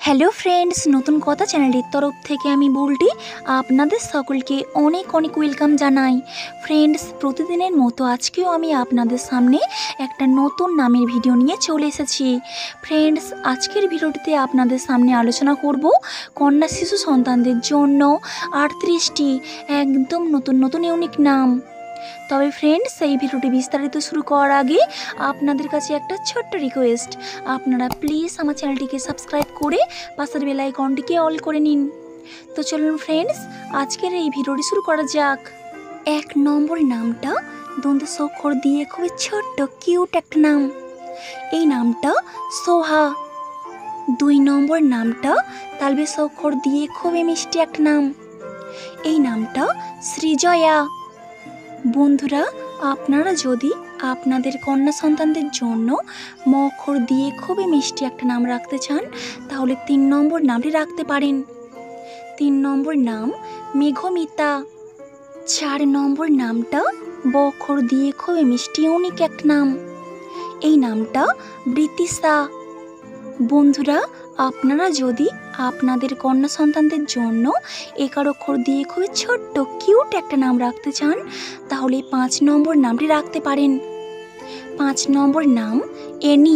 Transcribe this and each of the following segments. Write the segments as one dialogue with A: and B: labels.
A: Hello friends, নতুন কথা চ্যানেলের তরফ থেকে আমি বুলটি আপনাদের সকলকে অনেক অনেক ওয়েলকাম জানাই। ফ্রেন্ডস, প্রতিদিনের মতো আজকেও আমি আপনাদের সামনে একটা নতুন নামের ভিডিও নিয়ে চলে এসেছি। ফ্রেন্ডস, আজকের ভিডিওটিতে আপনাদের সামনে আলোচনা করব কন্যা শিশু সন্তানদের জন্য 38টি একদম নতুন নতুন ইউনিক নাম। তবে ফ্রেন্ডস, এই ভিডিওটি বিস্তারিত শুরু করার আগে আপনাদের কাছে একটা ছোট্ট রিকোয়েস্ট, আপনারা প্লিজ আমার চ্যানেলটিকে সাবস্ক্রাইব করে পাশের বেল আইকনটিকে অল করে নিন। তো চলুন ফ্রেন্ডস, আজকের এই ভিডিওটি শুরু করা যাক। 1 নম্বর নামটা দন্তে স্বক্ষর দিয়ে খুবই ছোট্ট কিউট একটা নাম, এই নামটা সোহা। 2 নম্বর নামটা তালবে স্বক্ষর দিয়ে খুবই মিষ্টি একটা নাম, এই নামটা সৃজয়া। বন্ধুরা, আপনারা যদি আপনাদের কন্যা সন্তানদের জন্য ম অক্ষর দিয়ে খুবই মিষ্টি একটা নাম রাখতে চান, তাহলে 3 নম্বর নামটি রাখতে পারেন। 3 নম্বর নাম মেঘমিতা। 4 নম্বর নামটা ব অক্ষর দিয়ে খুবই মিষ্টি ইউনিক একটা নাম, এই নামটা বৃতিশা। বন্ধুরা, আপনারা যদি আপনাদের কন্যা সন্তানদের জন্য 11 অক্ষর দিয়ে খুবই ছোট্ট কিউট একটা নাম রাখতে চান, তাহলে 5 নম্বর নামটি রাখতে পারেন। 5 নম্বর নাম এনি।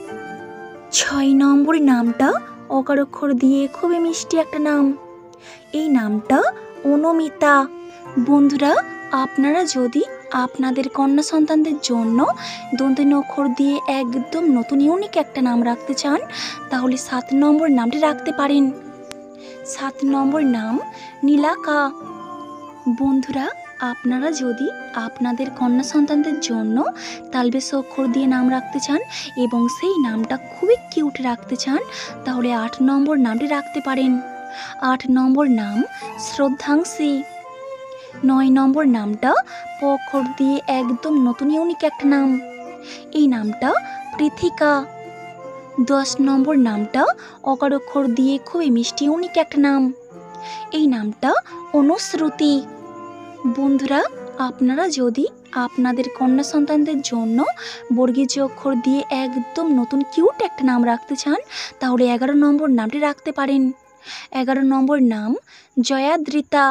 A: 6 নম্বর নামটা 11 অক্ষর দিয়ে খুবই মিষ্টি একটা নাম, এই নামটা অনুমিতা। বন্ধুরা, আপনারা যদি আপনাদের কন্যা সন্তানদের জন্য দন্তেন অক্ষর দিয়ে একদম নতুন ইউনিক একটা নাম রাখতে চান, তাহলে 7 নম্বর নামটি রাখতে পারেন। 7 নম্বর নাম নীলাকা। বন্ধুরা, আপনারা যদি আপনাদের কন্যা সন্তানদের জন্য তালবেশ অক্ষর দিয়ে নাম রাখতে চান এবং সেই নামটা খুবই কিউট রাখতে চান, তাহলে 8 নম্বর নামটি রাখতে পারেন। 8 নম্বর নাম শ্রদ্ধাংশী। 9 নম্বর নামটা প অক্ষর দিয়ে একদম নতুন ইউনিক একটা নাম, এই নামটা পৃথিকা। 10 নম্বর নামটা অকার অক্ষর দিয়ে খুবই মিষ্টি ইউনিক একটা নাম, এই নামটা অনুশ্রুতি। বন্ধুরা, আপনারা যদি আপনাদের কন্যা সন্তানদের জন্য বর্গীয় অক্ষর দিয়ে একদম নতুন কিউট একটা নাম রাখতে চান, তাহলে 11 নম্বর নামটি রাখতে পারেন। 11 নম্বর নাম জয়াদ্রিতা।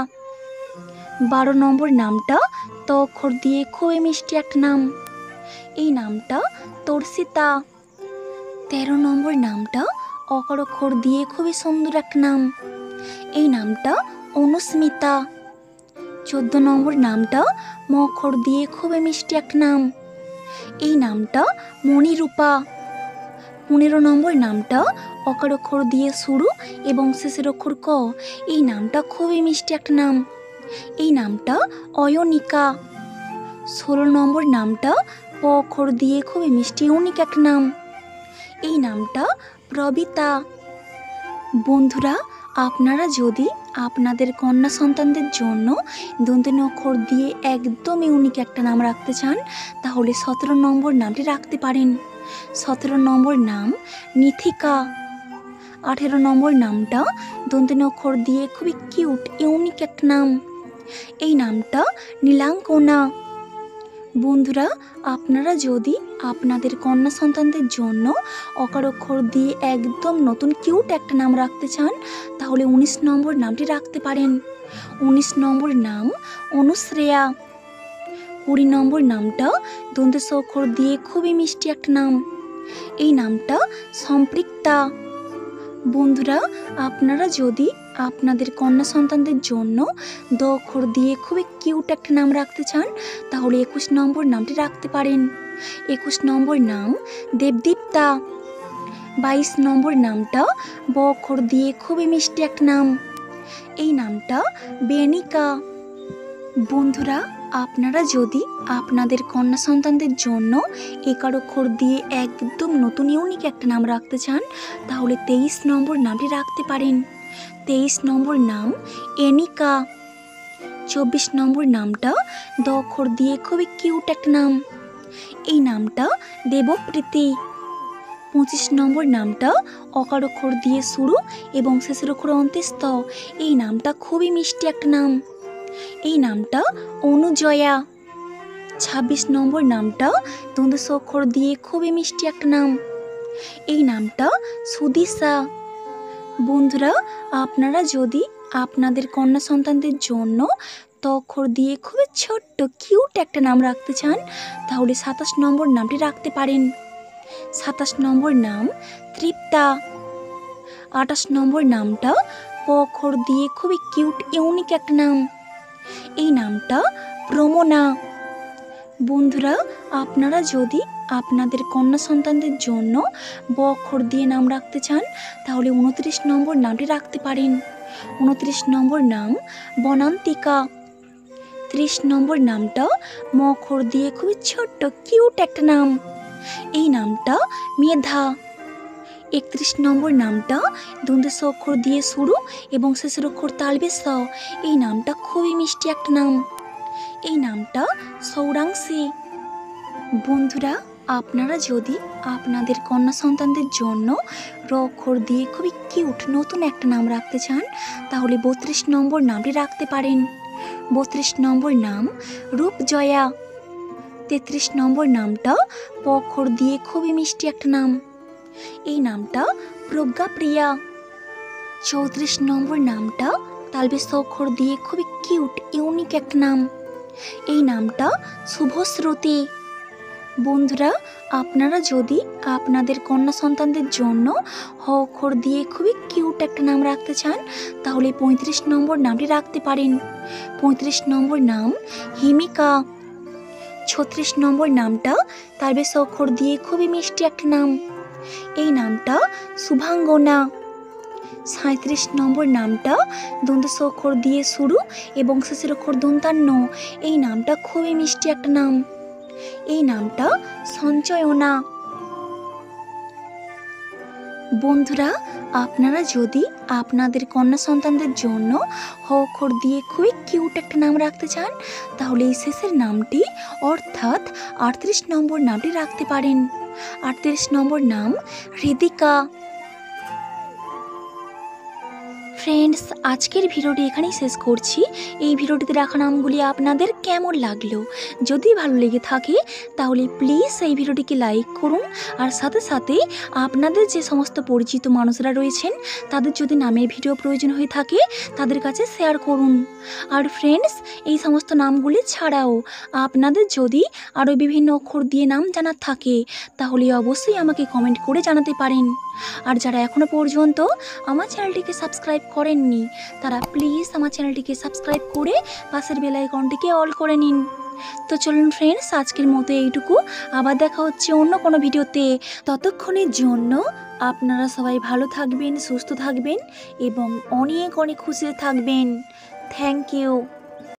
A: 12 নম্বর নামটা ত অক্ষর দিয়ে খুবই মিষ্টি একটা নাম, এই নামটা তর্ষিতা। 13 নম্বর নামটা অকার অক্ষর দিয়ে খুবই সুন্দর একটা নাম, এই নামটা অনুস্মিতা। 14 নম্বর নামটা ম অক্ষর দিয়ে খুবই মিষ্টি একটা নাম, এই নামটা মণিরূপা। 15 নম্বর নামটা অকার অক্ষর দিয়ে শুরু এবং শেষের অক্ষর ক, এই নামটা খুবই মিষ্টি একটা নাম, এই নামটা অয়নিকা। 16 নম্বর নামটা প অক্ষর দিয়ে খুবই মিষ্টি ইউনিক একটা নাম, এই নামটা প্রবিতা। বন্ধুরা, আপনারা যদি আপনাদের কন্যা সন্তানদের জন্য দন্তেন অক্ষর দিয়ে একদম ইউনিক একটা নাম রাখতে চান, তাহলে 17 নম্বর নামটি রাখতে পারেন। 17 নম্বর নাম নিথিকা। 18 নম্বর নামটা দন্তেন অক্ষর দিয়ে খুবই কিউট ইউনিক একটা নাম, এই নামটা নীলাঙ্কনা। বন্ধুরা, আপনারা যদি আপনাদের কন্যা সন্তানদের জন্য অকার অক্ষর দিয়ে একদম নতুন কিউট একটা নাম রাখতে চান, তাহলে 19 নম্বর নামটি রাখতে পারেন। 19 নম্বর নাম অনুশ্রেয়া। 20 নম্বর নামটা দন্তেশ অক্ষর দিয়ে খুবই মিষ্টি একটা নাম, এই নামটা সম্পৃক্তা। বন্ধুরা, আপনারা যদি আপনাদের কন্যা সন্তানদের জন্য দ অক্ষর দিয়ে খুবই কিউট একটা নাম রাখতে চান, তাহলে 21 নম্বর নামটি রাখতে পারেন। 21 নম্বর নাম দেবদীপ্তা। 22 নম্বর নামটা ব অক্ষর দিয়ে খুবই মিষ্টি একটা নাম, এই নামটা বেনিকা। বন্ধুরা, আপনারা যদি আপনাদের কন্যা সন্তানদের জন্য 11 অক্ষর দিয়ে একদম নতুন ইউনিক একটা নাম রাখতে চান, তাহলে 23 নম্বর নামটি রাখতে পারেন। 23 নম্বর নাম এনিকা। 24 নম্বর নামটা দ অক্ষর দিয়ে খুবই কিউট একটা নাম, এই নামটা দেবপ্রীতি। 25 নম্বর নামটা অকার অক্ষর দিয়ে শুরু এবং শেষের অক্ষর অন্ত্যেস্থ, এই নামটা খুবই মিষ্টি একটা নাম, এই নামটা অনুজয়া। 26 নম্বর নামটা দন্তেশ অক্ষর দিয়ে খুবই মিষ্টি একটা নাম, এই নামটা সুদিশা। বন্ধুরা, আপনারা যদি আপনাদের কন্যা সন্তানদের জন্য ত অক্ষর দিয়ে খুবই ছোট্ট কিউট একটা নাম রাখতে চান, তাহলে 27 নম্বর নামটি রাখতে পারেন। 27 নম্বর নাম তৃপ্তা। 28 নম্বর নামটা প অক্ষর দিয়ে খুবই কিউট ইউনিক একটা নাম, এই নামটা প্রমোনা। বন্ধুরা, আপনারা যদি আপনাদের কন্যা সন্তানদের জন্য ব অক্ষর দিয়ে নাম রাখতে চান, তাহলে 29 নম্বর নামটি রাখতে পারেন। 29 নম্বর নাম বনান্তিকা। 30 নম্বর নামটা ম অক্ষর দিয়ে খুবই ছোট্ট কিউট একটা নাম, এই নামটা মেধা। 31 নম্বর নামটা দন্তেস অক্ষর দিয়ে শুরু এবং শেষের অক্ষর তালবে স, এই নামটা খুবই মিষ্টি একটা নাম, এই নামটা সৌরাংশী। বন্ধুরা, আপনারা যদি আপনাদের কন্যা সন্তানদের জন্য র অক্ষর দিয়ে খুবই কিউট নতুন একটা নাম রাখতে চান, তাহলে 32 নম্বর নামটি রাখতে পারেন। 32 নম্বর নাম রূপজয়া। 33 নম্বর নামটা প অক্ষর দিয়ে খুবই মিষ্টি একটা নাম, এই নামটা প্রজ্ঞাপ্রিয়া। 34 নম্বর নামটা তালবেশ অক্ষর দিয়ে খুবই কিউট ইউনিক একটা নাম, এই নামটা শুভশ্রুতি। বন্ধুরা, আপনারা যদি আপনাদের কন্যা সন্তানদের জন্য হ অক্ষর দিয়ে খুবই কিউট একটা নাম রাখতে চান, তাহলে 35 নম্বর নামটি রাখতে পারেন। 35 নম্বর নাম হিমিকা। 36 নম্বর নামটা তালবেশ অক্ষর দিয়ে খুবই মিষ্টি একটা নাম, এই নামটা শুভাঙ্গনা। 37 নম্বর নামটা দন্তেস অক্ষর দিয়ে শুরু এবং শেষের অক্ষর দন্তান্ন, এই নামটা খুবই মিষ্টি একটা নাম, এই নামটা সঞ্চয়না। বন্ধুরা, আপনারা যদি আপনাদের কন্যা সন্তানদের জন্য হ অক্ষর দিয়ে খুবই কিউট একটা নাম রাখতে চান, তাহলে এই শেষের নামটি অর্থাৎ 38 নম্বর নামটি রাখতে পারেন। 38 নম্বর নাম হৃদিকা। ফ্রেন্ডস, আজকের ভিডিওটি এখানেই শেষ করছি। এই ভিডিওটিতে রাখা নামগুলি আপনাদের কেমন লাগলো? যদি ভালো লেগে থাকে তাহলে প্লিজ এই ভিডিওটিকে লাইক করুন, আর সাথে সাথে আপনাদের যে সমস্ত পরিচিত মানুষরা রয়েছেন তাদের যদি নামের ভিডিও প্রয়োজন হয়ে থাকে তাদের কাছে শেয়ার করুন। আর ফ্রেন্ডস, এই সমস্ত নামগুলি ছাড়াও আপনাদের যদি আরও বিভিন্ন অক্ষর দিয়ে নাম জানার থাকে তাহলে অবশ্যই আমাকে কমেন্ট করে জানাতে পারেন। আর যারা এখনও পর্যন্ত আমার চ্যানেলটিকে সাবস্ক্রাইব করেননি তারা প্লিজ আমার চ্যানেলটিকে সাবস্ক্রাইব করে পাশের বেল আইকনটিকে অল করে নিন। তো চলুন ফ্রেন্ডস, আজকের মতো এইটুকু। আবার দেখা হচ্ছে অন্য কোনো ভিডিওতে। ততক্ষণের জন্য আপনারা সবাই ভালো থাকবেন, সুস্থ থাকবেন এবং অনেক অনেক খুশিতে থাকবেন। Thank you.